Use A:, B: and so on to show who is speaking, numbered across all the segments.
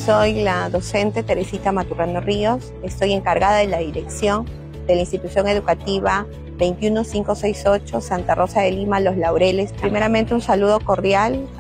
A: Soy la docente Teresita Maturrano Ríos, estoy encargada de la dirección de la institución educativa 21568 Santa Rosa de Lima, Los Laureles. Primeramente un saludo cordial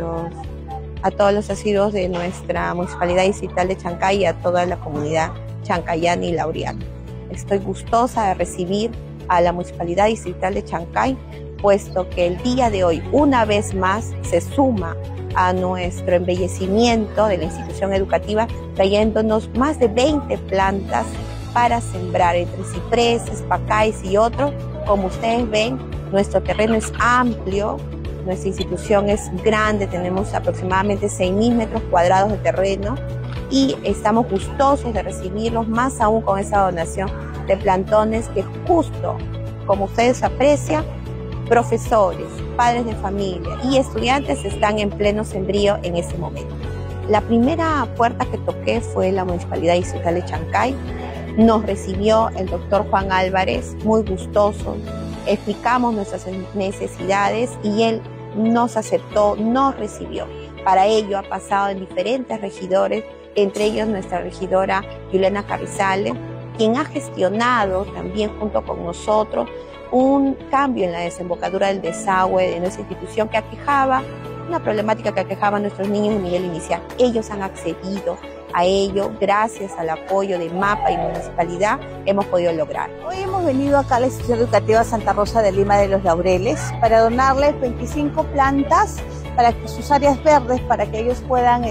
A: a todos los asiduos de nuestra Municipalidad Distrital de Chancay y a toda la comunidad chancayana y laureana. Estoy gustosa de recibir a la Municipalidad Distrital de Chancay, puesto que el día de hoy, una vez más, se suma a nuestro embellecimiento de la institución educativa, trayéndonos más de 20 plantas para sembrar entre cipreses, pacáis y otros. Como ustedes ven, nuestro terreno es amplio, nuestra institución es grande, tenemos aproximadamente 6.000 metros cuadrados de terreno y estamos gustosos de recibirlos, más aún con esa donación de plantones que justo, como ustedes aprecian, profesores, padres de familia y estudiantes están en pleno sembrío en ese momento. La primera puerta que toqué fue la Municipalidad Distrital de Chancay. Nos recibió el doctor Juan Álvarez, muy gustoso. Explicamos nuestras necesidades y él nos aceptó, nos recibió. Para ello ha pasado en diferentes regidores, entre ellos nuestra regidora Juliana Carrizales, quien ha gestionado también junto con nosotros un cambio en la desembocadura del desagüe de nuestra institución que aquejaba, una problemática que aquejaba a nuestros niños de nivel inicial. Ellos han accedido a ello, gracias al apoyo de MAPA y Municipalidad, hemos podido lograr.
B: Hoy hemos venido acá a la institución educativa Santa Rosa de Lima de Los Laureles para donarles 25 plantas para que sus áreas verdes, para que ellos puedan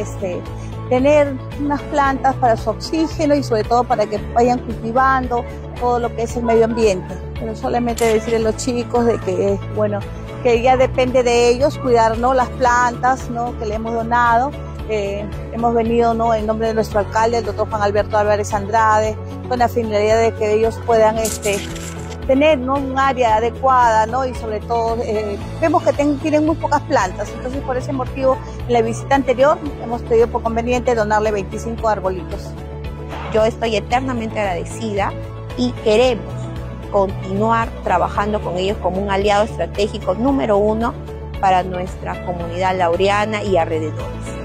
B: tener unas plantas para su oxígeno y sobre todo para que vayan cultivando todo lo que es el medio ambiente. Pero solamente decirle a los chicos de que, bueno, que ya depende de ellos cuidar, ¿no?, las plantas, ¿no?, que le hemos donado. Hemos venido, ¿no?, en nombre de nuestro alcalde, el doctor Juan Alberto Álvarez Andrade, con la finalidad de que ellos puedan tener, ¿no?, un área adecuada, ¿no?, y sobre todo vemos que tienen muy pocas plantas. Entonces, por ese motivo, en la visita anterior hemos pedido por conveniente donarle 25 arbolitos.
A: Yo estoy eternamente agradecida y queremos continuar trabajando con ellos como un aliado estratégico número 1 para nuestra comunidad laureana y alrededores.